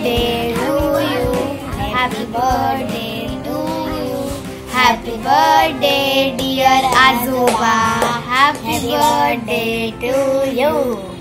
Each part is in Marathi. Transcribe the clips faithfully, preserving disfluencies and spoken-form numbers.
birthday to you. Happy birthday to you. Happy birthday dear आजोबा. Happy birthday to you.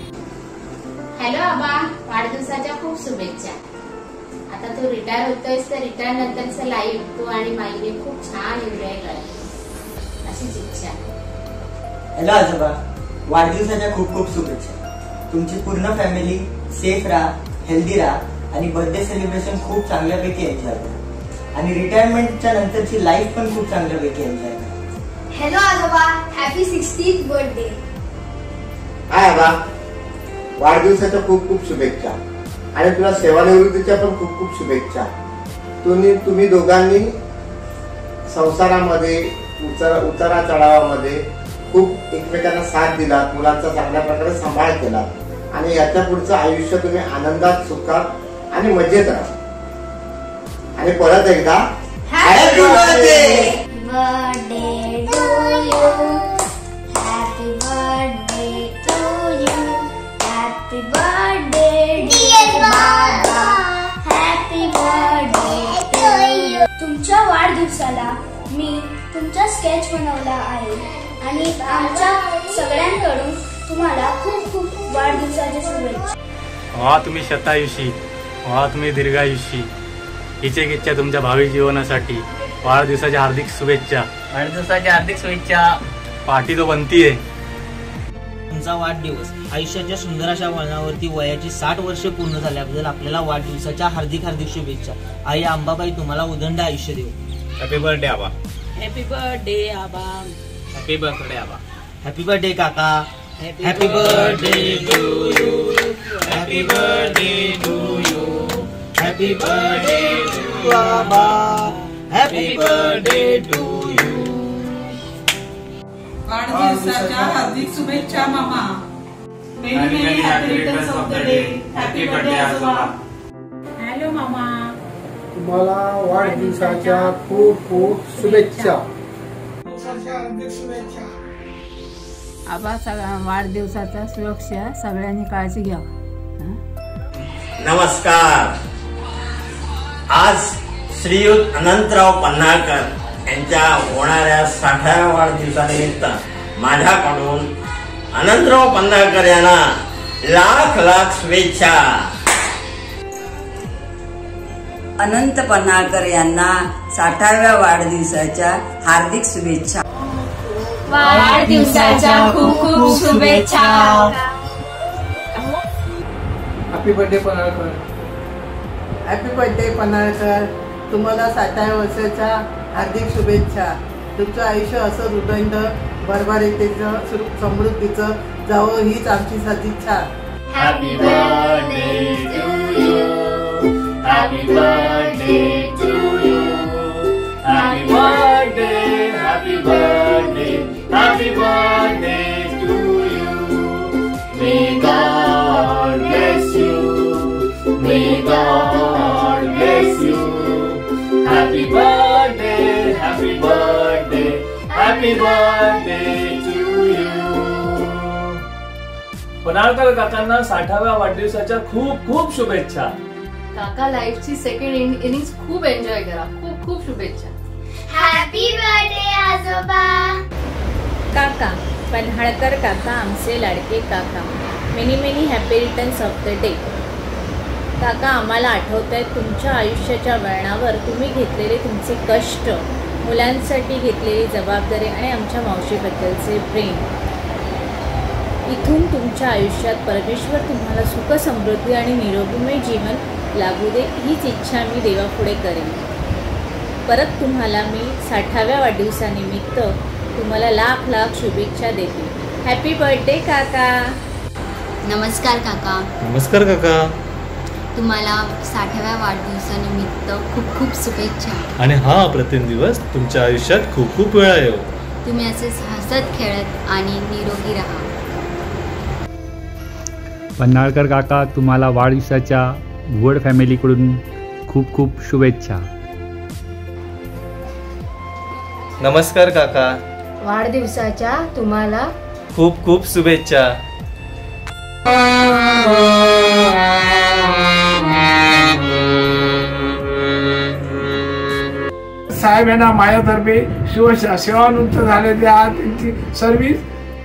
Hello आबा, वाढदिवसाच्या खूप शुभेच्छा. आता तू रिटायर होतोयस तर रिटायर नंतरचं लाईफ तू आणि माईने खूप छान एन्जॉय कर अशीच इच्छा. हॅलो आजोबा, वाढदिवसाच्या खूप खूप शुभेच्छा. तुमची पूर्ण फॅमिली सेफ राहा, हेल्दी राहा आणि बर्थडे सेलिब्रेशन खूप चांगल्यापैकी एन्जॉय करा आणि रिटायरमेंटच्या नंतरची लाईफ पण खूप चांगल्यापैकी एन्जॉय करा. हॅलो आजोबा, हॅपी सिक्स्टीथ बर्थडे. हाय आबा, वाढदिवसाच्या खूप खूप शुभेच्छा आणि तुला सेवानिवृत्तीच्या पण खूप खूप शुभेच्छा. तुम्ही तुम्ही दोघांनी संसारामध्ये उचरा उतारा चढावामध्ये खूप एकमेकांना साथ दिलात, मुलांचा चांगल्या प्रकारे सांभाळ केला आणि याच्या पुढचं आयुष्य तुम्ही आनंदात, सुखात आणि मजेत राहा. आणि परत एकदा happy birthday. Birthday to you. Happy birthday to you. Happy birthday dear बाबा. Happy birthday to you. तुमच्या वाढदिवसाला मी तुमचा स्केच बनवला आहे आणि आमच्या सगळ्यांकडून तुम्हाला खूप खूप वाढदिवसाच्या शुभेच्छा. व्हा तुम्ही शतायुषी, व्हा तुम्ही दीर्घायुषी. हिचे इच्छा तुमच्या भावी जीवनासाठी. वाढदिवसाच्या हार्दिक शुभेच्छा. वाढदिवसाच्या हार्दिक शुभेच्छा. पार्टी तो बनतीये. तुमचा वाढदिवस आयुष्याच्या सुंदर अशा वळणावरती वयाची साठ वर्ष पूर्ण झाल्याबद्दल आपल्याला वाढदिवसाच्या हार्दिक हार्दिक शुभेच्छा. आई अंबाबाई तुम्हाला उदंड आयुष्य देऊ. हॅपी बर्थडे आबा. हॅपी बर्थडे आबा. हॅपी बर्थडे आबा. हॅपी बर्थडे काका. Happy birthday to you. Happy birthday to you. Happy birthday to आबा. Happy birthday to you. वाढदिवसाच्या हार्दिक शुभेच्छा मामा. Many many happy returns of the day. Happy birthday आजोबा. हॅलो मामा, तुम्हाला वाढदिवसाच्या खूप खूप शुभेच्छा. आबा सगळ्या वाढदिवसाच्या सुरक्षा सगळ्यांनी काळजी घ्या. नमस्कार. आज श्रीयुत अनंतराव पन्हाळकर यांच्या होणाऱ्या साठाव्या वाढदिवसानिमित्त माझ्याकडून अनंतराव पन्हाळकर यांना लाख लाख शुभेच्छा. अनंत पन्हाळकर यांना साठाव्या वाढदिवसाच्या हार्दिक शुभेच्छा. वाढदिवसाच्या खूप खूप शुभेच्छा. Happy birthday Panhalkar. Happy birthday Panhalkar. तुम्हाला साठाव्या वर्षाच्या हार्दिक शुभेच्छा. तुमचं आयुष्य असं उदंड भरभराटीचं समृद्धीचं जावं हीच आमची सदिच्छा. Happy birthday to you. Happy birthday to you. Happy birthday. Happy birthday. Happy birthday to you. May God bless you. May God bless you. Happy birthday. Happy birthday. Happy birthday to you. Panhalkar काकांना साठाव्या वाढदिवसाच्या खूप खूप शुभेच्छा. काका लाईफची सेकंड इनिंग्स खूप एन्जॉय करा. खूप खूप शुभेच्छा. हॅपी बर्थडे आजोबा. काका पन्हाळकर काका, आमचे लाडके काका, many many happy returns of the day. काका आम्हाला आठवत आहे तुमच्या आयुष्याच्या वळणावर तुम्ही घेतलेले तुमचे कष्ट, मुलांसाठी घेतलेली जबाबदारी आणि आमच्या मावशीबद्दलचे प्रेम. इथून तुमच्या आयुष्यात परमेश्वर तुम्हाला सुख, समृद्धी आणि निरोगीमय जीवन लागू दे हीच इच्छा मी देवापुढे करेन. परत तुम्हाला मी साठाव्या वाढदिवसानिमित्त तुम्हाला लाख लाख शुभेच्छा देते. हॅपी बर्थडे काका. नमस्कार काका. नमस्कार काका. तुम्हाला साठाव्या वाढदिवसानिमित्त खूप खूप शुभेच्छा. आणि हा अप्रतिम दिवस तुमच्या आयुष्यात खूप खूप वेळा येऊ. तुम्ही असेच हसत खेळत आणि निरोगी राहा. पन्हाळकर काका तुम्हाला वाढदिवसाच्या वड फॅमिलीकडून खूप खूप शुभेच्छा. नमस्कार काका. वाढदिवसाच्या तुम्हाला खूप खूप शुभेच्छा. Thank you. साहेब यांना माझ्यातर्फे शिव सेवानिवृत्त झाले त्या त्यांची सर्व्हिस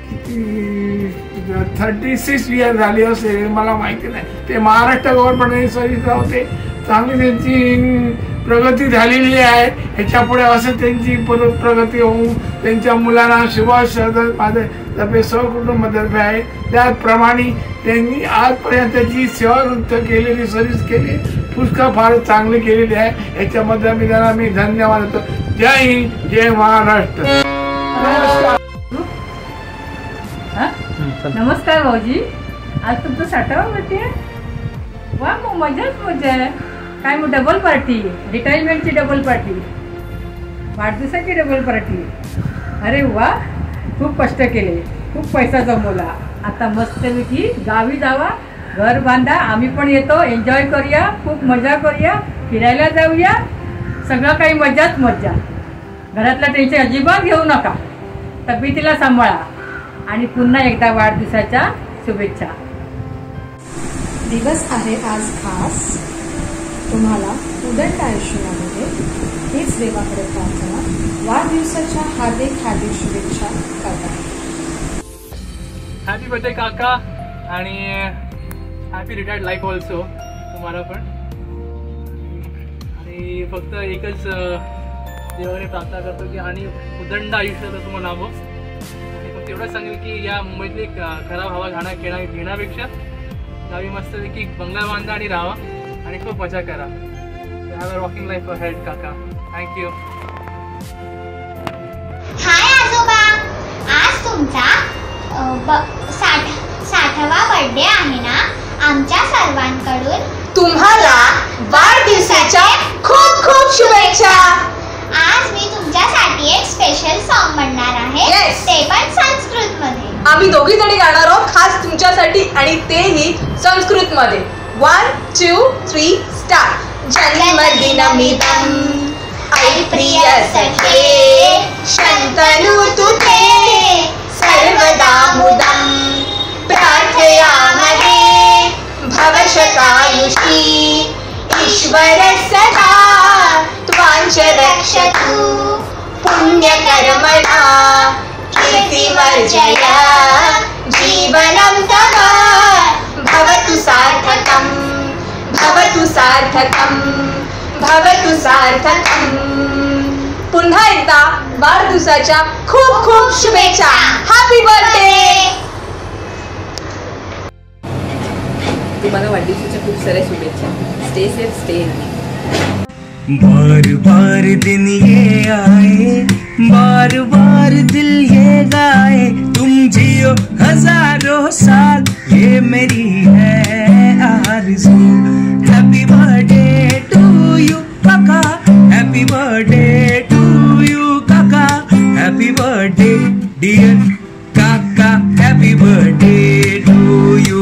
थर्टी सिक्स इयर झाली असेल मला माहिती नाही. ते महाराष्ट्र गव्हर्नमेंटने सर्व्हिसला होते. चांगली त्यांची प्रगती झालेली आहे. ह्याच्या पुढे असं त्यांची प्रगती होऊन त्यांच्या मुलांना सुभाष माझे तर्फे सहकुटुंबातर्फे आहे. त्याचप्रमाणे त्यांनी आजपर्यंत जी सेवानिवृत्त केलेली सर्व्हिस केली पुष्कळ फार चांगली केलेली आहे. ह्याच्यामध्ये मी त्यांना मी धन्यवाद देतो. जय हिंद, जय महाराष्ट्र. नमस्कार. नमस्कार भाऊजी. आज तुमचं साठावा बर्थडे आहे. वा मग मजाच मजा आहे. काय मग डबल पार्टी, रिटायरमेंटची डबल पार्टी, वाढदिवसाची डबल पार्टी. अरे वा, खूप कष्ट केले, खूप पैसा जमवला. आता मस्तपैकी गावी जावा, घर बांधा. आम्ही पण येतो, एन्जॉय करूया, खूप मजा करूया, फिरायला जाऊया. सगळं काही मजाच मजा. घरातलं टेन्शन अजिबात घेऊ नका. तब्येतीला सांभाळा आणि पुन्हा एकदा वाढदिवसाच्या शुभेच्छा. दिवस आहे आज खास. तुम्हाला उदंड आयुष्यामध्ये हीच देवाकडे प्रार्थना. वाढदिवसाच्या हार्दिक हार्दिक शुभेच्छा काका. हॅपी बर्थडे काका आणि हॅपी रिटायर्ड लाईफ ऑल्सो तुम्हाला पण. आणि फक्त एकच देवाकडे प्रार्थना करतो की आणि उदंड आयुष्याचं तुम्हाला नावं. आणि फक्त एवढंच सांगेल की या मुंबईतली खराब हवा घाणा घेण्या घेण्यापेक्षा गावी मस्तपैकी बंगला बांधा आणि राहा आणि खूप मजा करा. Have a rocking life ahead काका. थँक्यू. हाय आजोबा, आज तुमचा साठ साठावा बर्थडे आहे ना. आमच्या सर्वांकडून तुम्हाला वाढदिवसाच्या खूप खूप शुभेच्छा. आज मी तुमच्यासाठी एक स्पेशल सॉन्ग म्हणणार आहे. Yes. ते पण संस्कृत मध्ये. आम्ही दोघी जणी गाणार आहोत खास तुमच्यासाठी आणि तेही संस्कृत मध्ये. One two three start. जन्मदिनमिदं ऐ प्रिय सखे शन्तनु तुते सर्वदा मुदं प्रार्थयामहे भवशतायुषी ईश्वर सदा त्वां च रक्षतु पुण्यकर्मणा कीर्तिवर्जया जीवनं तव भवतु सार्थकं भवतु सार्थकं भवतु सार्थकं. पुन्हा एकदा वाढदिवसाच्या खूप खूप शुभेच्छा. Happy birthday. तुम्हाला वाढदिवसाच्या खूप साऱ्या शुभेच्छा. Stay safe, stay healthy. बार बार दिन ये आए, बार बार दिल ये गाए, तुम जियो हजारों साल, ये मेरी है आरज़ू. हैप्पी बर्थडे टू यू काका, हैप्पी बर्थडे टू यू काका, हैप्पी बर्थडे डियर काका, happy birthday to you.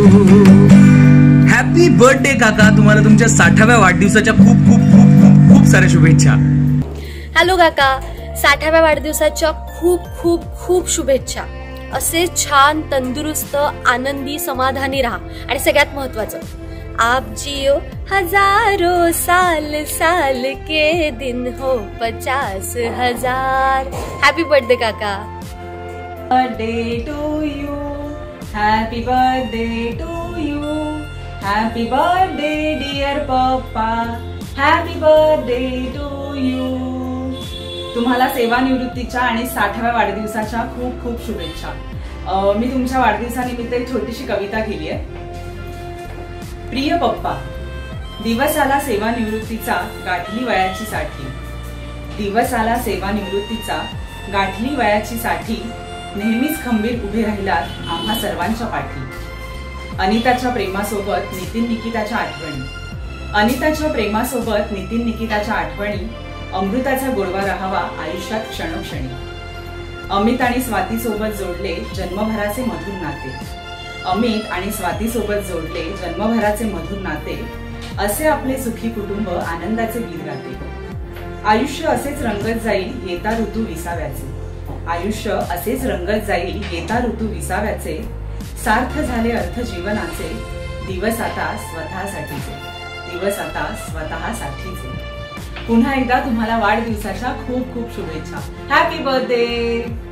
Happy birthday काका. तुम्हाला तुमच्या साठाव्या वाढदिवसाच्या खूप खूप खूप खूप खूप साऱ्या शुभेच्छा. हॅलो काका, साठाव्या वाढदिवसाच्या खूप खूप खूप शुभेच्छा. असे छान तंदुरुस्त आनंदी समाधानी राहा आणि सगळ्यात महत्वाचं आप जियो हजारों साल, साल के दिन हो पचास हजार. हॅपी बर्थडे काका. Birthday to you, happy birthday to you, happy birthday dear पप्पा, हॅपी बर्थडे टू यू. तुम्हाला सेवानिवृत्तीच्या आणि साठाव्या वाढदिवसाच्या खूप खूप शुभेच्छा. मी तुमच्या वाढदिवसानिमित्त एक छोटीशी कविता केली आहे. प्रिय पप्पा, दिवस आला सेवानिवृत्तीचा, गाठली वयाची साठी. दिवस आला सेवानिवृत्तीचा, गाठली वयाची साठी. नेहमीच खंबीर उभे राहिलात आम्हा सर्वांच्या पाठी. अनिताच्या प्रेमासोबत नितीन निकिताच्या आठवणी, अनिताच्या प्रेमासोबत नितीन निकिताच्या आठवणी. अमृताचा गोडवा राहावा आयुष्यात क्षणोक्षणी. अमित आणि स्वाती सोबत जोडले जन्मभराचे मधुर नाते. अमित आणि स्वाती सोबत जोडले जन्मभराचे मधुर नाते. असे आपले सुखी कुटुंब आनंदाचे गीत गाते. आयुष्य असेच रंगत जाईल येता ऋतू विसाव्याचे. आयुष्य असेच रंगत जाईल येता ऋतू विसाव्याचे. सार्थ झाले अर्थ जीवनाचे. दिवस आता स्वतःसाठीचे, दिवस आता स्वतःसाठीचे. पुन्हा एकदा तुम्हाला वाढदिवसाच्या खूप खूप शुभेच्छा. Happy birthday.